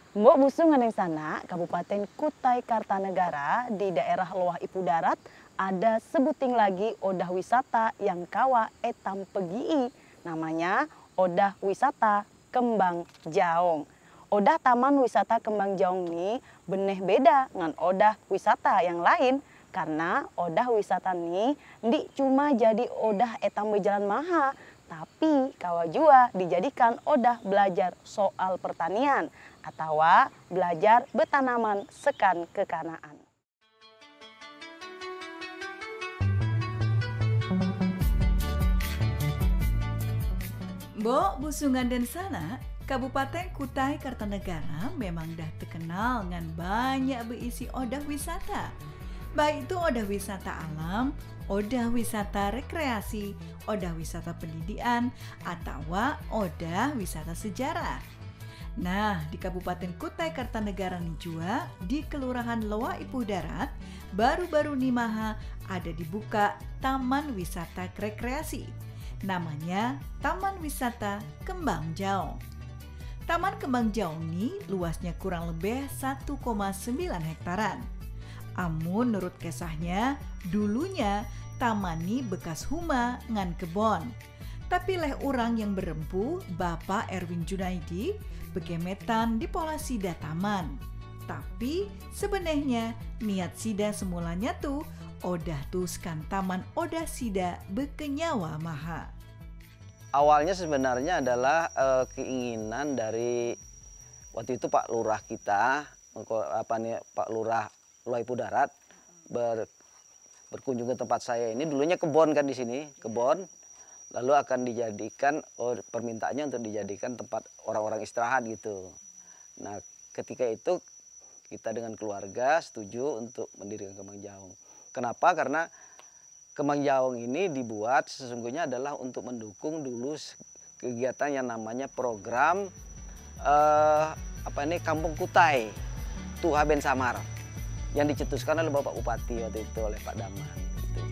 Mbok Busungan yang sana, Kabupaten Kutai Kartanegara di daerah Loah Ipu Darat ada sebuting lagi odah wisata yang kawa etam pegii. Namanya odah wisata Kembang Jaong. Odah Taman Wisata Kembang Jaong ini beneh beda dengan odah wisata yang lain karena odah wisata ini di cuma jadi odah etam berjalan maha, tapi kawa jua dijadikan odah belajar soal pertanian atau belajar bertanaman sekan kekanaan. Mbok Busungan dan sana, Kabupaten Kutai Kartanegara memang dah terkenal dengan banyak berisi odah wisata. Baik itu odah wisata alam, odah wisata rekreasi, odah wisata pendidikan, atau odah wisata sejarah. Nah, di Kabupaten Kutai Kartanegara nih juga, di Kelurahan Loah Ipu Darat, baru-baru nih maha ada dibuka Taman Wisata Rekreasi. Namanya Taman Wisata Kembang Jaong. Taman Kembang Jaong ini luasnya kurang lebih 1,9 hektaran. Amun menurut kisahnya, dulunya taman ini bekas huma ngan kebon. Tapi leh orang yang berempu, Bapak Erwin Junaidi, begemetan di pola sida taman. Tapi sebenarnya niat sida semulanya tuh odah tuskan taman odah sida bekenyawa maha. Awalnya sebenarnya adalah keinginan dari waktu itu Pak Lurah kita, Pak Lurah Loah Ipu Darat berkunjung ke tempat saya ini. Dulunya kebon kan di sini, kebon. Lalu akan dijadikan, permintaannya untuk dijadikan tempat orang-orang istirahat gitu. Nah, ketika itu kita dengan keluarga setuju untuk mendirikan Kembang Jaong. Kenapa? Karena Kembang Jaong ini dibuat sesungguhnya adalah untuk mendukung dulu kegiatan yang namanya program Kampung Kutai Tuha Ben Samar yang dicetuskan oleh Bapak Bupati waktu itu, oleh Pak Daman. Gitu.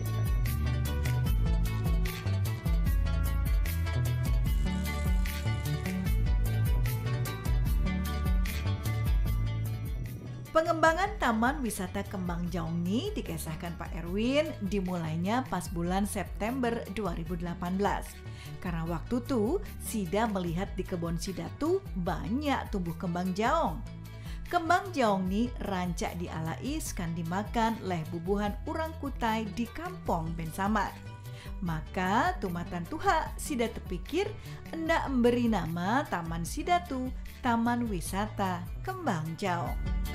Pengembangan Taman Wisata Kembang Jaong ini dikisahkan Pak Erwin dimulainya pas bulan September 2018. Karena waktu tuh Sida melihat di kebun Sida tuh banyak tumbuh kembang jaong. Kembang jaong ini rancak dialais kan dimakan leh bubuhan orang Kutai di kampung Ben Samar. Maka tumatan tuha Sida terpikir hendak memberi nama Taman Sida tuh Taman Wisata Kembang Jaong.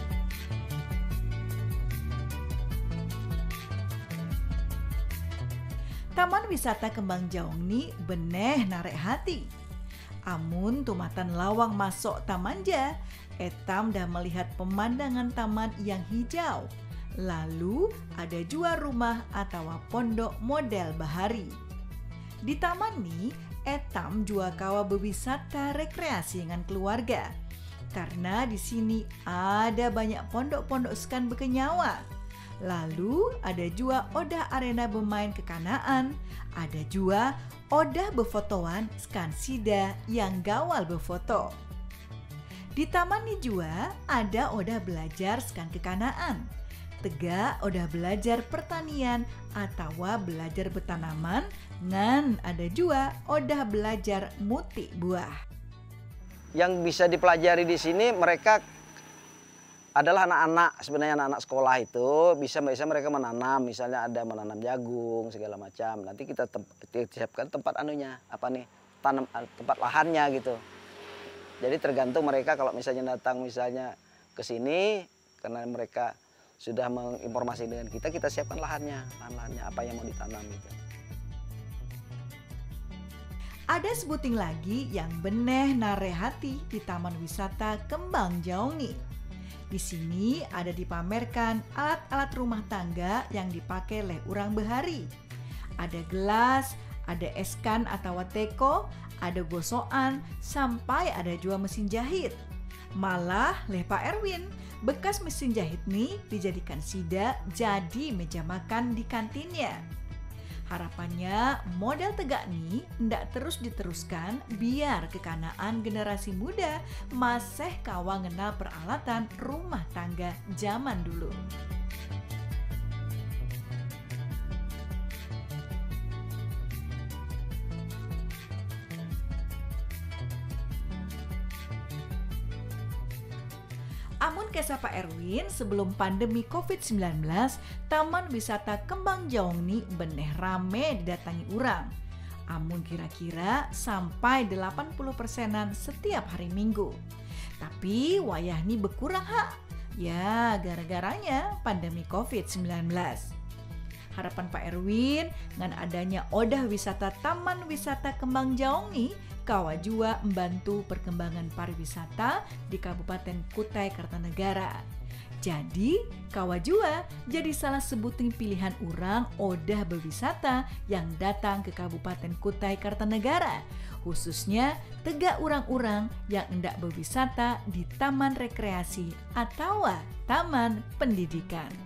Taman Wisata Kembang Jaong ini beneh narek hati. Amun tumatan lawang masuk tamanja, etam dah melihat pemandangan taman yang hijau. Lalu ada jua rumah atau pondok model bahari. Di taman ini, etam jua kawa berwisata rekreasi dengan keluarga. Karena di sini ada banyak pondok-pondok sekan bekenyawa. Lalu ada juga odah arena bermain kekanaan, ada juga odah berfotoan skan sida yang gawal berfoto. Di taman ini juga ada odah belajar skan kekanaan, tega odah belajar pertanian atau belajar bertanaman, ngan ada juga odah belajar mutik buah. Yang bisa dipelajari di sini mereka adalah anak-anak, sebenarnya anak-anak sekolah itu bisa mereka menanam, misalnya ada menanam jagung segala macam. Nanti kita siapkan tempat tempat lahannya gitu. Jadi tergantung mereka kalau misalnya datang misalnya ke sini karena mereka sudah menginformasi dengan kita siapkan lahannya apa yang mau ditanam gitu. Ada sebuting lagi yang beneh nare hati di Taman Wisata Kembang Jaong nih. Di sini ada dipamerkan alat-alat rumah tangga yang dipakai oleh orang behari. Ada gelas, ada eskan atau teko, ada gosokan, sampai ada juga mesin jahit. Malah leh Pak Erwin, bekas mesin jahit nih dijadikan sida jadi meja makan di kantinnya. Harapannya model tegak ni ndak terus diteruskan biar kekanaan generasi muda masih kawa ngenal peralatan rumah tangga zaman dulu. Amun kisah Pak Erwin, sebelum pandemi COVID-19, Taman Wisata Kembang Jaung ni beneh rame didatangi orang. Amun kira-kira sampai 80%-an setiap hari Minggu. Tapi wayah ni berkurang ya gara-garanya pandemi COVID-19. Harapan Pak Erwin dengan adanya odah wisata Taman Wisata Kembang Jaung ni kawa jua membantu perkembangan pariwisata di Kabupaten Kutai Kartanegara. Jadi, kawa jua jadi salah sebuting pilihan orang odah berwisata yang datang ke Kabupaten Kutai Kartanegara, khususnya tegak orang-orang yang hendak berwisata di taman rekreasi atau taman pendidikan.